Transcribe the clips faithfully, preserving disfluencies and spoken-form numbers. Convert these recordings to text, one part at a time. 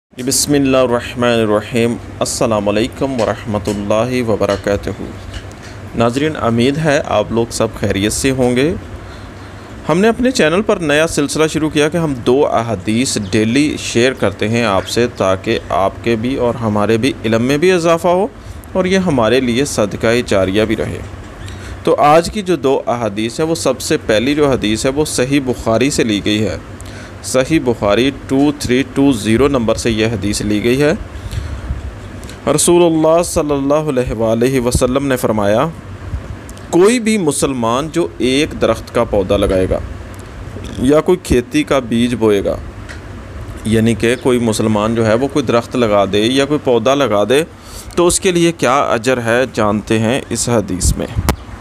बिस्मिल्लाहिर्रहमानिर्रहीम अस्सलामुअलैकुम वरहमतुल्लाहि वबरकातुहू। नाज़रीन, उम्मीद है आप लोग सब खैरियत से होंगे। हमने अपने चैनल पर नया सिलसिला शुरू किया कि हम दो अहादीस डेली शेयर करते हैं आपसे, ताकि आपके भी और हमारे भी इल्म में भी इजाफ़ा हो और ये हमारे लिए सदका जारिया भी रहे। तो आज की जो दो अहादीस है, वो सबसे पहली जो हदीस है वो सही बुखारी से ली गई है। सही Bukhari two three two zero number से यह हदीस ली गई है। रसूलुल्लाह सल्लल्लाहु अलैहि वसल्लम ने फरमाया, कोई भी मुसलमान जो एक दरख्त का पौधा लगाएगा या कोई खेती का बीज बोएगा, यानी कि कोई मुसलमान जो है वो कोई दरख्त लगा दे या कोई पौधा लगा दे, तो उसके लिए क्या अजर है जानते हैं इस हदीस में।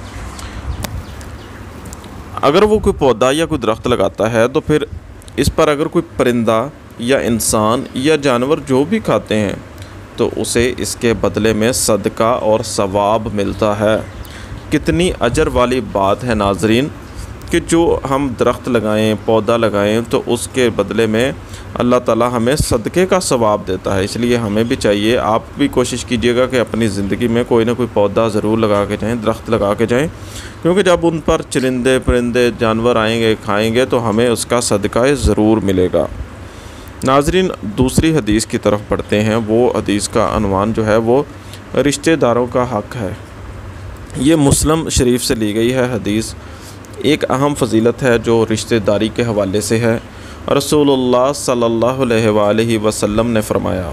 अगर वो कोई पौधा या कोई दरख्त लगाता है तो फिर इस पर अगर कोई परिंदा या इंसान या जानवर जो भी खाते हैं तो उसे इसके बदले में सदका और सवाब मिलता है। कितनी अजर वाली बात है नाज़रीन कि जो हम दरख्त लगाएं, पौधा लगाएं, तो उसके बदले में अल्लाह ताला हमें सदक़े का सवाब देता है। इसलिए हमें भी चाहिए, आप भी कोशिश कीजिएगा कि अपनी ज़िंदगी में कोई ना कोई पौधा ज़रूर लगा के जाएं, दरख्त लगा के जाएं, क्योंकि जब उन पर चरिंदे परिंदे जानवर आएंगे, खाएंगे, तो हमें उसका सदका ज़रूर मिलेगा। नाज़रीन, दूसरी हदीस की तरफ बढ़ते हैं। वो हदीस का अनवान जो है वो रिश्तेदारों का हक़ है। ये मुस्लिम शरीफ से ली गई है हदीस। एक अहम फ़जीलत है जो रिश्तेदारी के हवाले से है। रसूलुल्लाह सल्लल्लाहु अलैहि वसल्लम ने फरमाया,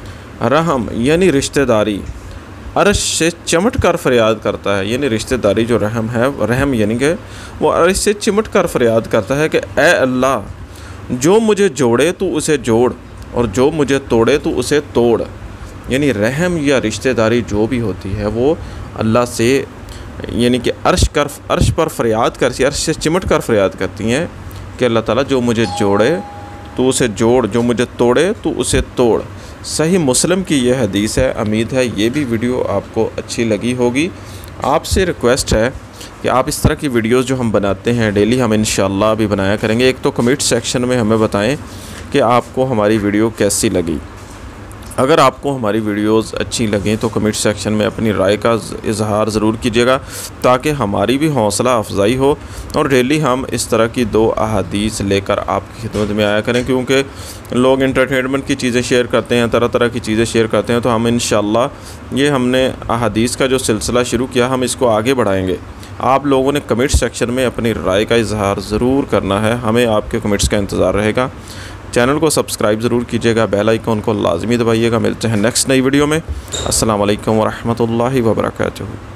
रहम यानी रिश्तेदारी अर्श से चिमट कर फरियाद करता है। यानी रिश्तेदारी जो रहम है, रहम यानी कि वो अर्श से चिमट कर फरियाद करता है कि ए अल्लाह, जो मुझे जोड़े तो उसे जोड़ और जो मुझे तोड़े तो उसे तोड़। यानी रहम या रिश्तेदारी जो भी होती है वो अल्लाह से, यानी कि अर्श कर अर्श पर फरियाद करती, अर्श से चिमट कर फरियाद करती हैं कि अल्लाह ताला जो मुझे जोड़े तो उसे जोड़, जो मुझे तोड़े तो उसे तोड़। सही मुस्लिम की यह हदीस है। उम्मीद है ये भी वीडियो आपको अच्छी लगी होगी। आपसे रिक्वेस्ट है कि आप इस तरह की वीडियोस जो हम बनाते हैं डेली, हम इंशाअल्लाह भी बनाया करेंगे। एक तो कमेंट सेक्शन में हमें बताएं कि आपको हमारी वीडियो कैसी लगी। अगर आपको हमारी वीडियोस अच्छी लगें तो कमेंट सेक्शन में अपनी राय का इजहार ज़रूर कीजिएगा, ताकि हमारी भी हौसला अफजाई हो और डेली हम इस तरह की दो अहादीस लेकर आपकी खिदमत में आया करें। क्योंकि लोग एंटरटेनमेंट की चीज़ें शेयर करते हैं, तरह तरह की चीज़ें शेयर करते हैं, तो हम इंशाअल्लाह ये हमने अहादीस का जो सिलसिला शुरू किया, हम इसको आगे बढ़ाएँगे। आप लोगों ने कमेंट सेक्शन में अपनी राय का इजहार ज़रूर करना है, हमें आपके कमेंट्स का इंतज़ार रहेगा। चैनल को सब्सक्राइब ज़रूर कीजिएगा, बेल आइकन को लाजमी दबाइएगा। मिलते हैं नेक्स्ट नई वीडियो में। अस्सलाम वालेकुम वरहमतुल्लाहि वबरकातुहू।